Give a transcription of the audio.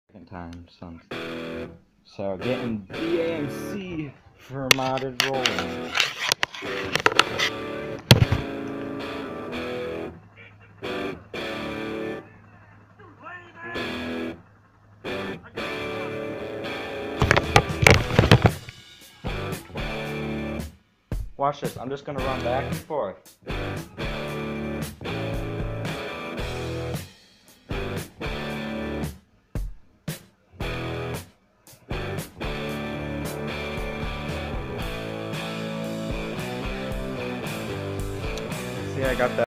Second time since. So getting BAMC for modded rolling. Watch this, I'm just gonna run back and forth. See, I got that.